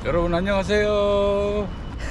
여러분 안녕하세요.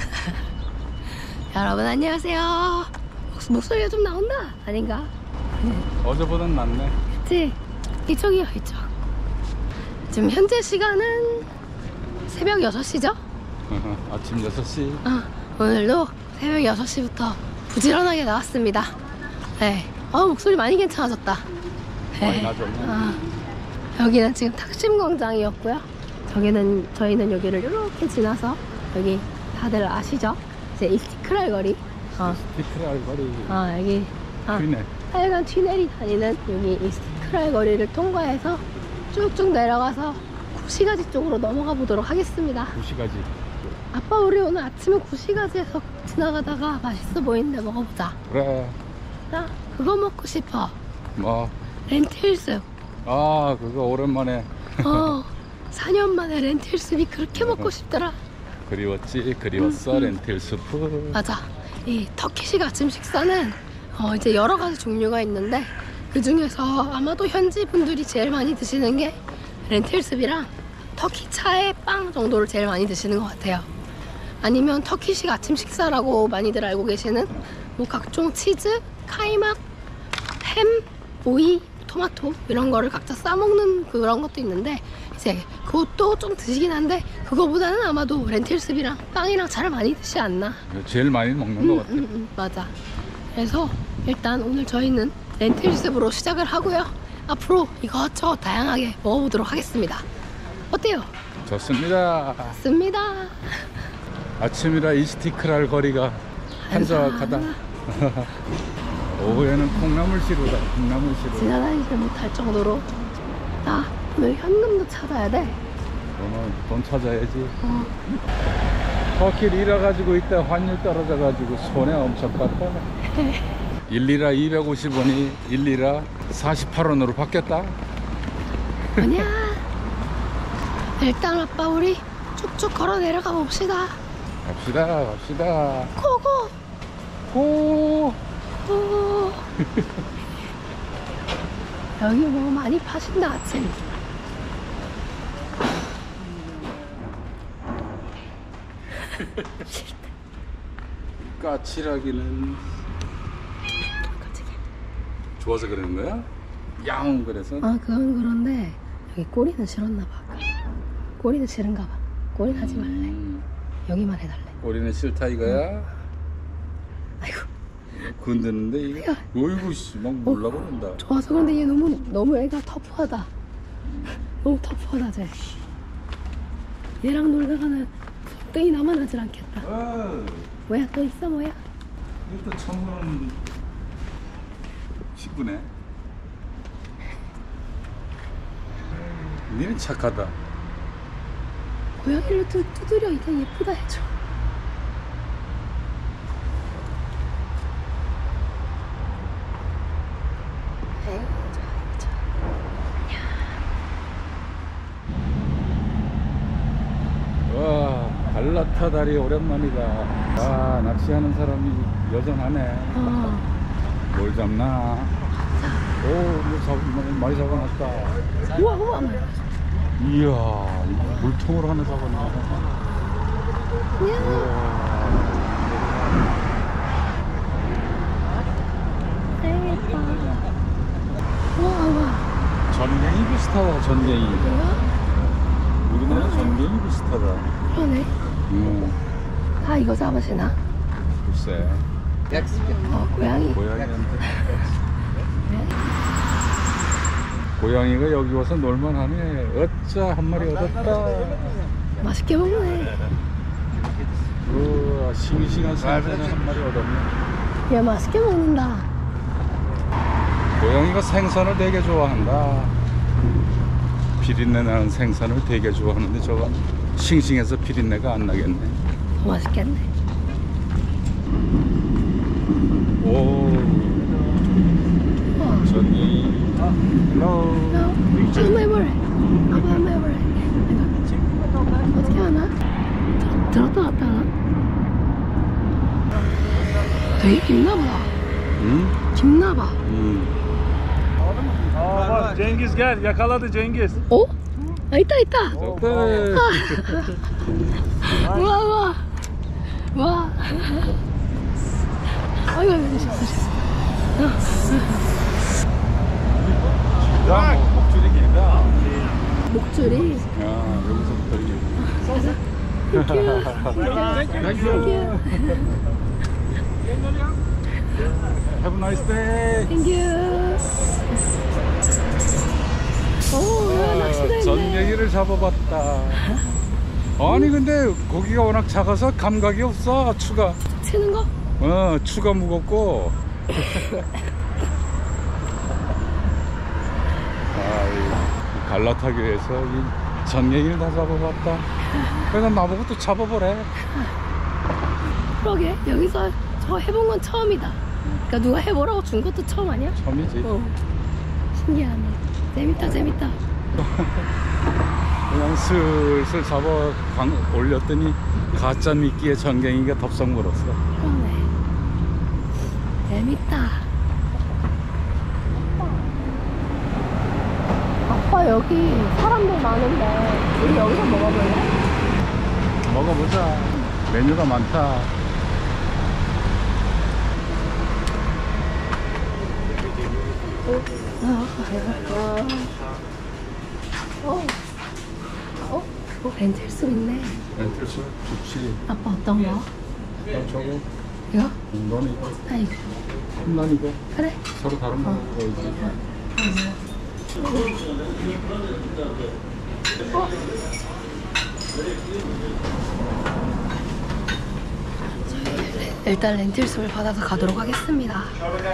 여러분 안녕하세요. 목소리가 좀 나온다 아닌가? 어제보단 낫네. 그치? 이쪽이요 이쪽. 지금 현재 시간은 새벽 6시죠? 아침 6시. 오늘도 새벽 6시부터 부지런하게 나왔습니다. 네. 목소리 많이 괜찮아졌다. 많이 나아졌네. 여기는 지금 탁심광장이었고요. 저희는 여기를 이렇게 지나서 여기 다들 아시죠? 이제 이스티크랄 거리. 이스티크랄 거리. 여기 튀네. 하여간 튀넬이 다니는 여기 이스티크랄 거리를 통과해서 쭉쭉 내려가서 구시가지 쪽으로 넘어가 보도록 하겠습니다. 구시가지. 아빠 우리 오늘 아침에 구시가지에서 지나가다가 맛있어 보이는데 먹어보자. 그래. 나 그거 먹고 싶어. 뭐? 렌틸숲. 그거 오랜만에. 4년 만에 렌틸숲이 그렇게 먹고 싶더라. 그리웠어. 렌틸 수프. 맞아. 이 터키식 아침 식사는 이제 여러 가지 종류가 있는데 그 중에서 아마도 현지 분들이 제일 많이 드시는 게 렌틸숲이랑 터키 차에 빵 정도를 제일 많이 드시는 것 같아요. 아니면 터키식 아침 식사라고 많이들 알고 계시는 뭐 각종 치즈, 카이막, 햄, 오이, 토마토 이런 거를 각자 싸먹는 그런 것도 있는데 이제 그것도 좀 드시긴 한데 그거보다는 아마도 렌틸숲이랑 빵이랑 잘 많이 드시지 않나. 제일 많이 먹는 것 같아. 맞아. 그래서 일단 오늘 저희는 렌틸숲으로 시작을 하고요. 앞으로 이것저것 다양하게 먹어보도록 하겠습니다. 어때요? 좋습니다. 좋습니다. 아침이라 이스티크랄 거리가 한적하다. 오후에는 콩나물시루다. 콩나물시루. 지나다니지 못할 정도로 나 오늘 현금도 찾아야 돼. 돈 찾아야지. 터키 리라 가지고 이때 환율 떨어져가지고 손에 엄청 깠다. 1리라 250원이 1리라 48원으로 바뀌었다. 뭐냐? 일단 아빠 우리 쭉쭉 걸어 내려가 봅시다. 갑시다. 고고. 고. 여기 뭐 많이 파신다 아침. 까칠하기는 좋아서 그러는 거야? 야옹 그래서? 그건 그런데 여기 꼬리는 싫었나 봐. 꼬리는 싫은가 봐. 꼬리는 하지 말래. 여기만 해달래. 꼬리는 싫다 이거야? 아이고. 건드는데 이거? 어이구 씨 막 몰라버린다. 좋아서 그런데 얘 너무 애가 터프하다. 너무 터프하다 쟤. 얘랑 놀다가는 땡이 나만 하질 않겠다. 뭐야 또 있어 뭐야? 이것도 처음 보는 식구네. 니는 착하다. 고양이를 두드려 이제 예쁘다 해줘. 와 갈라타 다리 오랜만이다. 낚시하는 사람이 여전하네. 뭘 잡나? 많이 잡아놨다. 우와 이야 물통으로 하나 잡았네. 우와 전갱이 비슷하다. 전갱이. 우리나라 전갱이 비슷하다. 그러네. 다 이거 잡으시나? 글쎄. 고양이. 고양이한테. 고양이가 여기 와서 놀만하네. 어짜 한 마리 얻었다. 맛있게 먹네. 우와 싱싱한 생선을 한 마리 얻었네. 야 맛있게 먹는다. 고양이가 생선을 되게 좋아한다. 비린내 나는 생선을 되게 좋아하는데 저거 싱싱해서 비린내가 안 나겠네. 맛있겠네. 전갱이. 한번 해볼래. 어떻게 하나? 들었다 놨다 하나? 되게 깊나보다. 깊나봐. Cengiz gel yakaladı Cengiz. 어? 아, 있다, 있다. 좋다. 우와, 우와. 우와. 아이고, 조심. 야, 목줄이 길다. 목줄이. 야, 여기서부터 이게. 땡큐. Have a nice day. 땡큐. 오, 낚시도 있네. 전갱이를 잡아봤다. 아니 근데 고기가 워낙 작아서 감각이 없어. 추가. 치는 거? 추가 무겁고. 이 갈라타기 위해서 이 전갱이를 다 잡아봤다. 그래서 나보고 또 잡아보래. 그러게, 여기서 저 해본 건 처음이다. 그러니까 누가 해보라고 준 것도 처음 아니야? 처음이지. 신기하네. 재밌다, 재밌다. 그냥 슬슬 잡아 올렸더니 가짜 미끼에 전갱이가 덥석 물었어. 그러네. 재밌다. 아빠, 여기 사람들 많은데 우리 여기서 먹어볼래? 먹어보자. 메뉴가 많다. 렌틸스 있네. 렌틸스 좋지. 아빠 어떤 거? 저거. 이거? 너는 이거. 아, 이거. 난 이거. 그래. 서로 다른 거 먹어야지. 일단 렌틸스를 받아서 가도록 하겠습니다.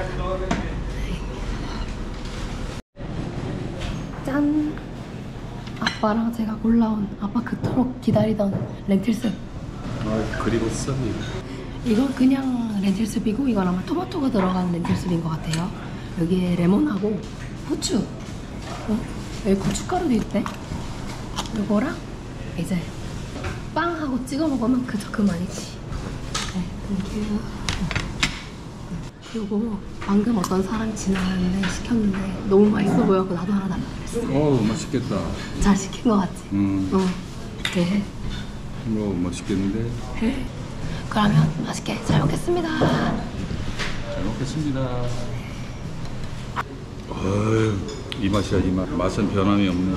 짠! 아빠랑 제가 골라온 아빠 그토록 기다리던 렌틸스. 그리고 썸이. 이건 그냥 렌틸스비고 이건 아마 토마토가 들어간 렌틸스비인 것 같아요. 여기에 레몬하고 후추, 여기 고춧가루도 있대. 이거랑 이제 빵하고 찍어 먹으면 그만이지. 네, 땡큐. 그리고 방금 어떤 사람이 지나가는데 시켰는데 너무 맛있어 보여서 나도 하나 달라고 그랬어. 맛있겠다. 잘 시킨 것 같지? 네. 맛있겠는데. 네. 그러면 맛있게 잘 먹겠습니다. 잘 먹겠습니다. 이 맛이야, 이 맛. 맛은 변함이 없네.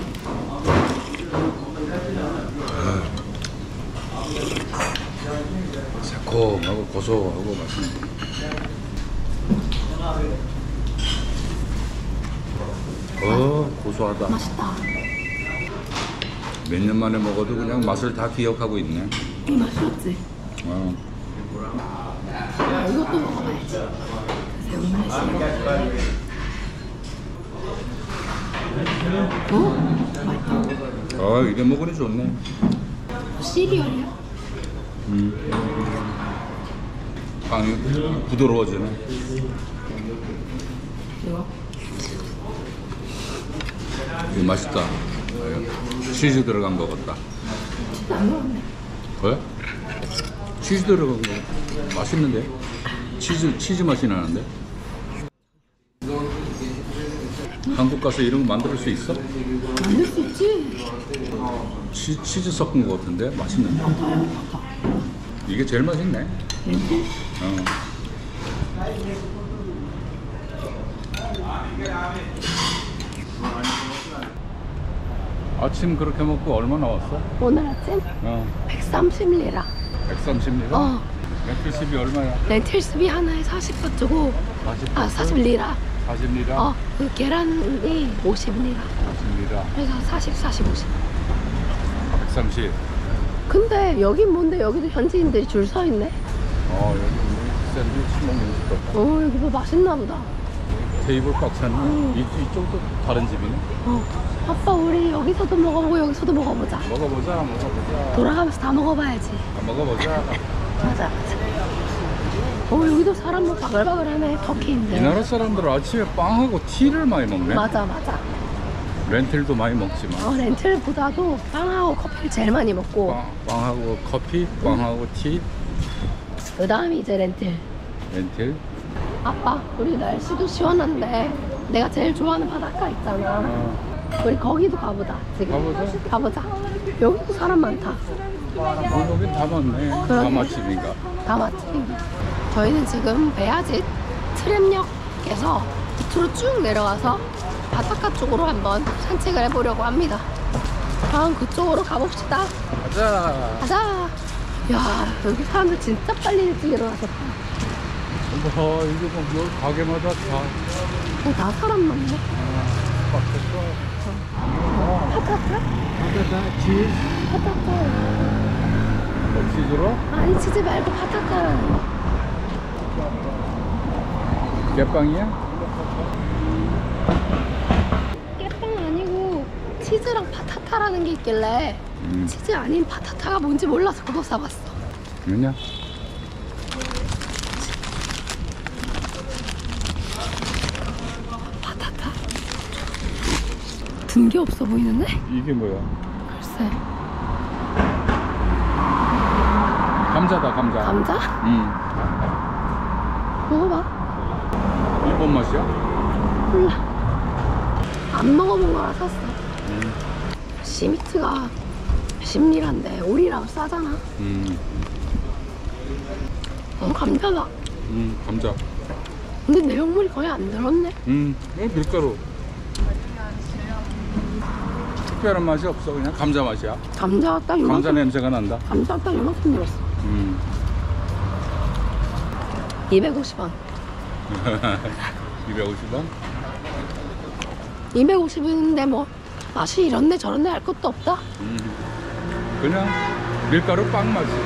새콤하고 고소하고 맛있네. 고소하다. 맛있다. 몇 년 만에 먹어도 그냥 맛을 다 기억하고 있네. 이 맛있었지? 이것도 먹어봐야지. 새우말씨. 맛있다. 이게 먹으니 좋네. 시리얼이야? 빵이 부드러워지네. 이거? 이거 맛있다. 치즈 들어간 거 같다. 안 먹었네. 왜? 치즈 들어간 거 맛있는데? 치즈 맛이 나는데? 한국 가서 이런 거 만들 수 있어? 만들 수 있지. 치즈 섞은 거 같은데? 맛있는데? 이게 제일 맛있네. 아침 그렇게 먹고 얼마 나왔어? 오늘 아침 130리라. 130리라? 렌틸스비 얼마야? 렌틸스비 하나에 40바 주고 40리라. 40리라? 그 계란이 50리라. 50리라. 그래서 40, 50. 130. 근데 여긴 뭔데 여기도 현지인들이 줄 서 있네. 여기 샌드위치 먹는 집도. 여기 뭐 맛있나 보다. 테이블 꽉 찼네. 이쪽도 다른 집이네. 아빠 우리 여기서도 먹어보고 여기서도 먹어보자. 먹어보자. 돌아가면서 다 먹어봐야지. 먹어보자. 맞아. 여기도 사람 뭐 바글바글하네. 터키인데. 이 나라 사람들은 아침에 빵하고 티를 많이 먹네. 맞아. 렌틸도 많이 먹지만. 렌틸보다도 빵하고 커피를 제일 많이 먹고. 빵하고 커피, 빵하고 티. 그 다음이 이제 렌틸. 아빠, 우리 날씨도 시원한데 내가 제일 좋아하는 바닷가 있잖아. 우리 거기도 가보자. 지금. 가보자. 가보자. 여기도 사람 많다. 여긴 다 맞네. 다 그러게. 맛집인가. 다 맞지? 저희는 지금 배아짓 트램역에서 밑으로 쭉 내려와서 바닷가 쪽으로 한번 산책을 해보려고 합니다. 다음 그쪽으로 가봅시다. 가자. 가자. 야, 여기 사람들 진짜 빨리 일찍 일어나셨다. 와, 이게 뭐 여기 가게마다 다. 다 사람 많네. 파타타? 파타타, 치즈. 파타타. 치즈로? 아니, 치즈 말고 파타타라는 거. 깨빵이야? 깨빵 아니고 치즈랑 파타타라는 게 있길래 치즈 아닌 파타타가 뭔지 몰라서 그거 사봤어. 뭐냐? 파타타? 든 게 없어 보이는데? 이게 뭐야? 글쎄. 감자다, 감자. 감자? 응. 먹어봐. 일본 맛이야? 몰라. 안 먹어본 거라 샀어. 시미트가 10리라인데 우리랑 싸잖아. 감자다. 감자. 근데 내용물이 거의 안 들었네. 밀가루. 특별한 맛이 없어. 그냥 감자 맛이야. 감자가 딱 요만큼. 감자 냄새가 난다. 감자가 딱 요만큼 들었어. 250원. 250원? 250원인데 뭐 맛이 이런데 저런데 할 것도 없다. 그냥 밀가루 빵 맛이야.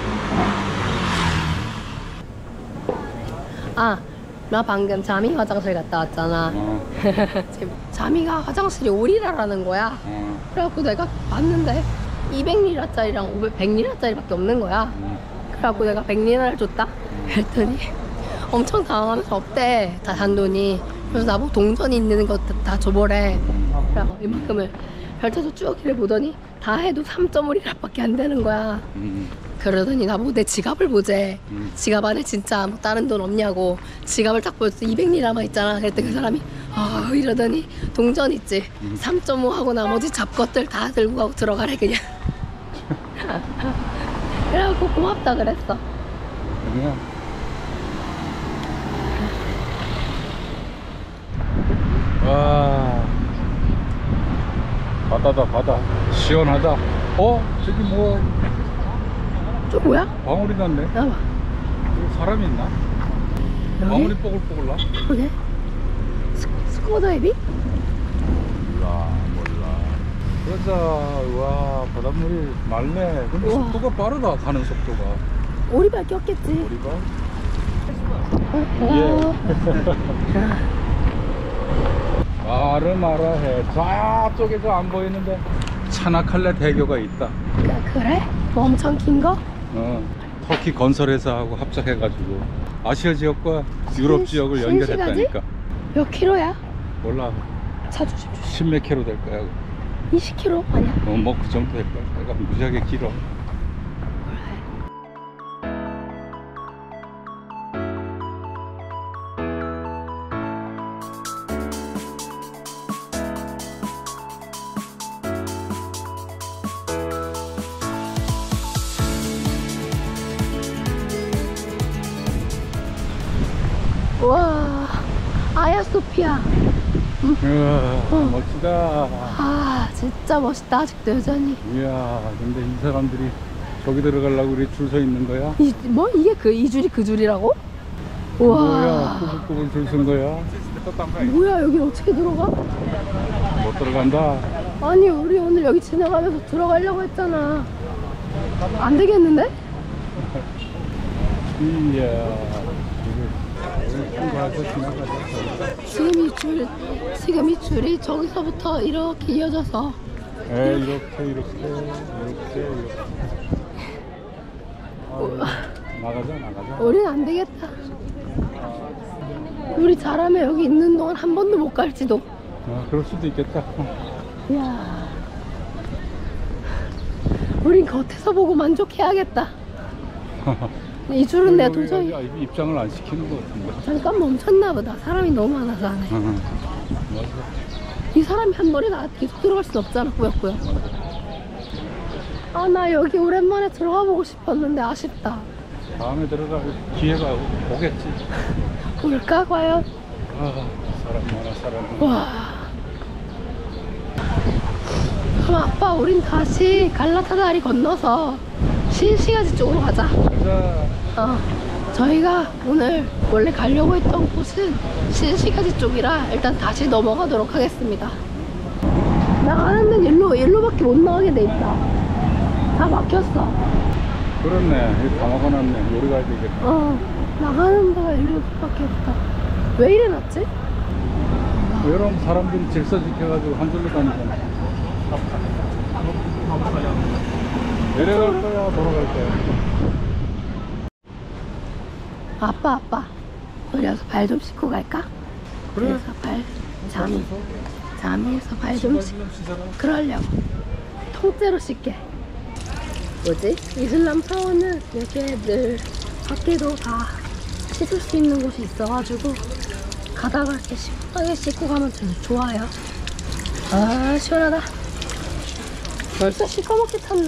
아, 나 방금 자미 화장실 갔다 왔잖아. 지금 자미가 화장실이 오리라라는 거야. 그래갖고 내가 봤는데 200리라짜리랑 100리라짜리밖에 없는 거야. 그래갖고 내가 100리라를 줬다. 그랬더니 엄청 당황하면서 없대, 다 잔돈이. 그래서 나보고 동전이 있는 거 다 줘보래. 그래갖고 이만큼을 별채서 쭉 이래 보더니 다 해도 3.5리라밖에 안 되는 거야. 그러더니 나보고 내 지갑을 보재. 지갑 안에 진짜 뭐 다른 돈 없냐고. 지갑을 딱 보여서 200리라만 있잖아. 그랬더니 그 사람이 이러더니 동전 있지. 3.5 하고 나머지 잡것들 다 들고 가고 들어가래 그냥. 그래갖고 고맙다 그랬어. 그냥 와, 바다다, 바다. 시원하다. 저기 뭐 저 뭐야? 방울이 났네. 나봐. 여기 사람이 있나? 방울이 뽀글뽀글 나? 그러게. 스쿠버 다이빙? 몰라. 그러자. 와, 바닷물이 맑네. 근데 우와. 속도가 빠르다. 가는 속도가. 오리발 꼈겠지. 우리가 말을 말아 해. 저쪽에서 안 보이는데 차나칼레 대교가 있다. 그래? 뭐 엄청 긴 거? 터키 건설회사하고 합작해가지고 아시아 지역과 유럽 지역을 실시간지? 연결했다니까. 몇 킬로야? 몰라. 차 조심 조심. 10몇 킬로 될 거야. 20킬로? 아니야? 뭐 그 정도 될 거야. 내가 무지하게 길어. 우와, 아야소피아. 이야, 멋지다. 아, 진짜 멋있다. 아직도 여전히. 이야, 근데 이 사람들이 저기 들어가려고 우리 줄 서 있는 거야? 이게 이 줄이 그 줄이라고? 우와. 뭐야, 꾸불꾸불 줄 쓴 거야? 뭐야, 여기 어떻게 들어가? 못 들어간다. 아니, 우리 오늘 여기 지나가면서 들어가려고 했잖아. 안 되겠는데? 이야. 지금 이 줄이 저기서부터 이렇게 이어져서 이렇게 나가자. 우린 안 되겠다. 우리 잘하면 여기 있는 동안 한 번도 못 갈지도. 그럴 수도 있겠다. 이야, 우린 겉에서 보고 만족해야겠다. 이 줄은 내가 도저히. 입장을 안 시키는 것 같은데. 잠깐 멈췄나 보다. 사람이 너무 많아서 안 해. 맞아. 이 사람이 한 노래가 계속 들어갈 순 없잖아, 꾸역꾸역. 아, 나 여기 오랜만에 들어가 보고 싶었는데 아쉽다. 다음에 들어갈 기회가 오겠지. 올까, 과연? 아, 사람 많아, 사람 많아. 와. 그럼 아빠, 우린 다시 갈라타다리 건너서 신시가지 쪽으로 가자. 가자. 저희가 오늘 원래 가려고 했던 곳은 신시가지 쪽이라 일단 다시 넘어가도록 하겠습니다. 나가는 데는 일로밖에 못 나가게 돼 있다. 다 막혔어. 그렇네. 여기 다 막아놨네. 우리 가야 되겠다. 나가는 데가 일로밖에 없다. 왜 이래 놨지? 여러 사람들이 질서 지켜가지고 한 줄로 다니잖아. 내려갈 거야, 돌아갈 거야. 아빠. 우리 여기서 발 좀 씻고 갈까? 그래. 그래서 잠이에서 발 좀 씻고. 그러려고. 통째로 씻게. 뭐지? 이슬람 사원은 이렇게 늘 밖에도 다 씻을 수 있는 곳이 있어가지고 가다가 이렇게 시원하게 씻고 가면 좀 좋아요. 아, 시원하다. 벌써 시커멓게 탔네.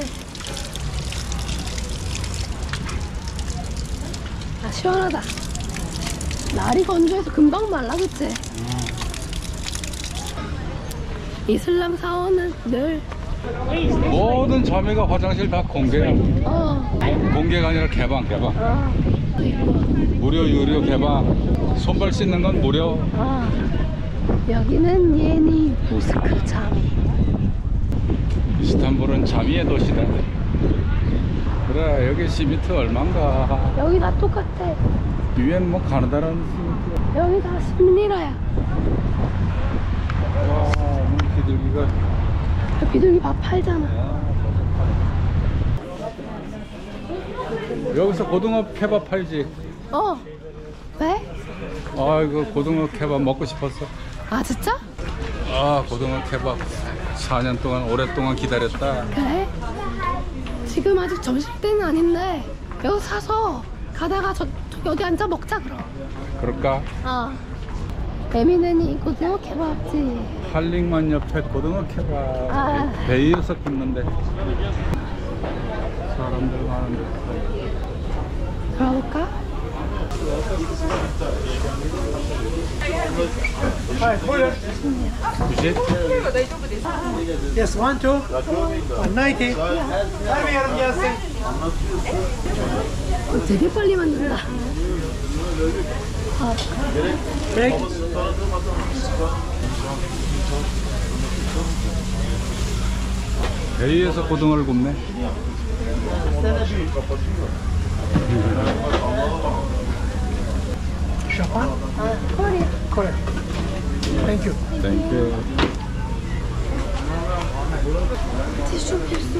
아, 시원하다. 날이 건조해서 금방 말라, 그치? 이슬람 사원은 늘 모든 자매가 화장실 다 공개야. 공개가 아니라 개방. 무료, 유료, 개방. 손발 씻는 건 무료. 여기는 예니 모스크 자미. 이스탄불은 자미의 도시다. 그래, 여기 시미트 얼만가. 여기 다 똑같아. 위엔 뭐 가느다라는 시미트. 여기 다 10리라야. 와, 오늘 비둘기가. 비둘기 밥 팔잖아. 여기서 고등어 케밥 팔지. 왜? 아, 이거 고등어 케밥 먹고 싶었어. 아, 진짜? 아, 고등어 케밥 4년 동안 오랫동안 기다렸다. 그래? 지금 아직 점심때는 아닌데 여기 사서 가다가 저기 어디 앉아 먹자, 그럼. 그럴까? 에미네니 고등어 케밥집. 할링만 옆에 고등어 케밥. 배 위에서 굽는데 사람들 많은데. 들어볼까? 그치? Yes, 1, 2, 190. 되게 빨리 만든다. 배 위에서 고등어를 굽네. Japan? 코리아. Correct. Thank you. 땡큐. 티슈 필수.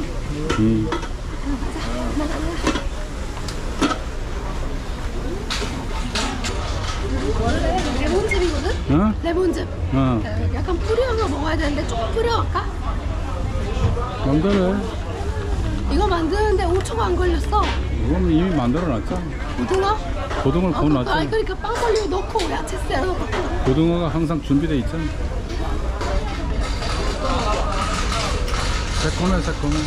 레몬즙이거든? 레몬즙. 약간 뿌려서 먹어야 되는데 조금 뿌려갈까? 만들어. 이거 만드는데 5초가 안 걸렸어. 이건 이미 만들어 놨잖아. 고등어? 고등어를 구워 놨잖아. 그러니까 빵걸리고 넣고 야채 썰어 넣고. 고등어가 항상 준비되어 있잖아. 새콤해.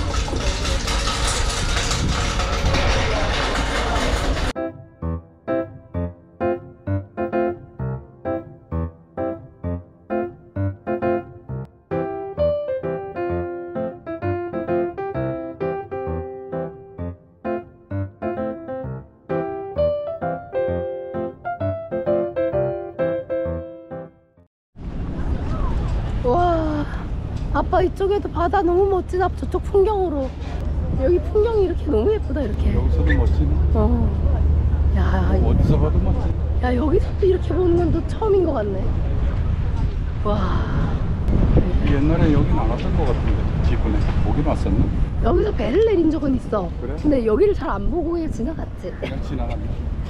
와, 아빠 이쪽에도 바다 너무 멋지다. 저쪽 풍경으로. 여기 풍경이 이렇게 너무 예쁘다, 이렇게. 여기서도 멋지네. 야, 어디서 봐도 멋지. 야, 여기서도 이렇게 보는 건 또 처음인 것 같네. 와, 옛날에 여기 나갔던 것 같은데 기분에 보긴 왔었나? 여기서 배를 내린 적은 있어. 그래? 근데 여기를 잘 안 보고 그냥 지나갔지. 그냥 지나갔네.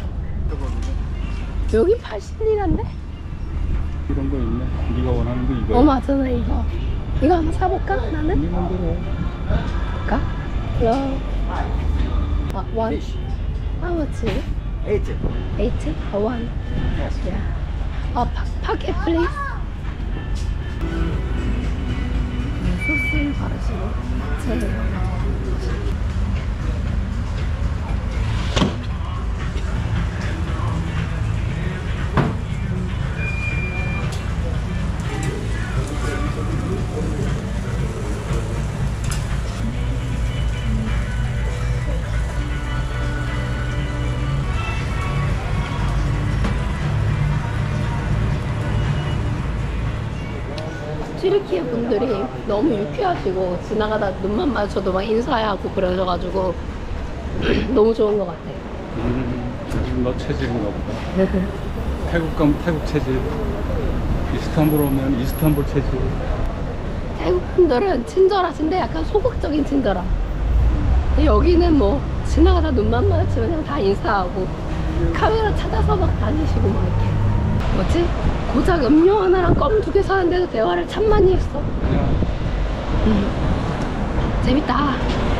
여기 80리라인데? 이런 거 있네. 네가 원하는 거 이거. 맞아, 나 이거. 이거 한번 사볼까, 나는? 네 맘대로. 볼까? 그럼. 원. How much? 8. 8? One. Yeah. 파켓, please. 소스를 바르시고 야채. 튀르키예 분들이 너무 유쾌하시고 지나가다 눈만 마주쳐도 막 인사하고 그러셔가지고 너무 좋은 것 같아요. 너 체질인가 보다. 태국 가면 태국 체질, 이스탄불 오면 이스탄불 체질. 태국 분들은 친절하신데 약간 소극적인 친절함. 근데 여기는 뭐 지나가다 눈만 마주치면 그냥 다 인사하고 카메라 찾아서 막 다니시고 막 이렇게. 뭐지? 고작 음료 하나랑 껌 2개 사는데도 대화를 참 많이 했어. 재밌다.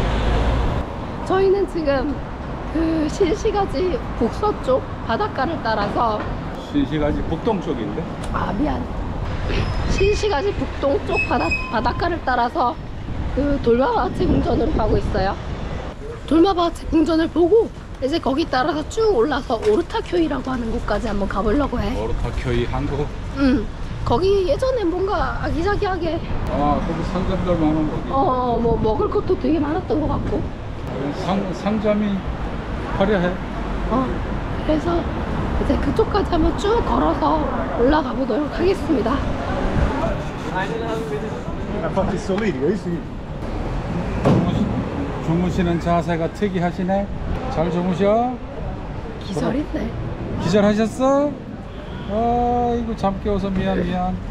저희는 지금 그 신시가지 북서쪽 바닷가를 따라서 신시가지 북동 쪽인데? 아 미안 신시가지 북동 쪽 바닷가를 따라서 그 돌마바치 궁전으로 가고 있어요. 돌마바치 궁전을 보고 이제 거기 따라서 쭉 올라서 오르타쿄이라고 하는 곳까지 한번 가보려고 해. 오르타쿄이 한국? 거기 예전에 뭔가 아기자기하게 아 거기 상점들 많은 거기. 뭐 먹을 것도 되게 많았던 것 같고. 상점이 화려해. 그래서 이제 그쪽까지 한번 쭉 걸어서 올라가 보도록 하겠습니다. 주무시는 자세가 특이하시네. 잘 주무셔? 기절했네. 기절하셨어? 아이고 잠 깨워서 미안.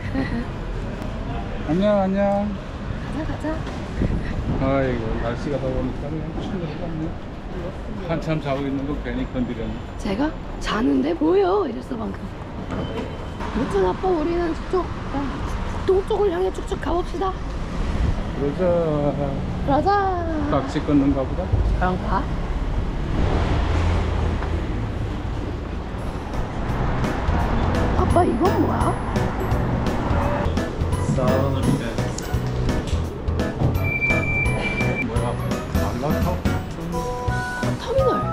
안녕. 가자. 아이고 날씨가 더우니까 그냥 출근해봤네. 한참 자고 있는 거 괜히 건드렸네. 제가 자는데 보여 이랬어 방금. 무튼 아빠 우리는 저쪽 북동 쪽을 향해 쭉쭉 가봅시다. 그러자. 딱지 끊는가 보다. 그런가? 아빠 이건 뭐야? 뭐야? 말라카? 터미널.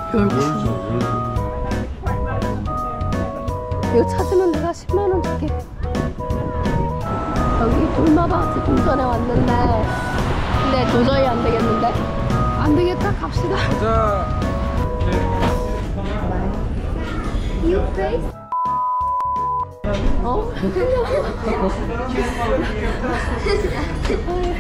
이거 찾으면 내가 10만원 줄게. 여기 돌마바치 궁전에 왔는데 근데 도저히 안 되겠는데? 안 되겠다 갑시다. 가자. You face? 아유,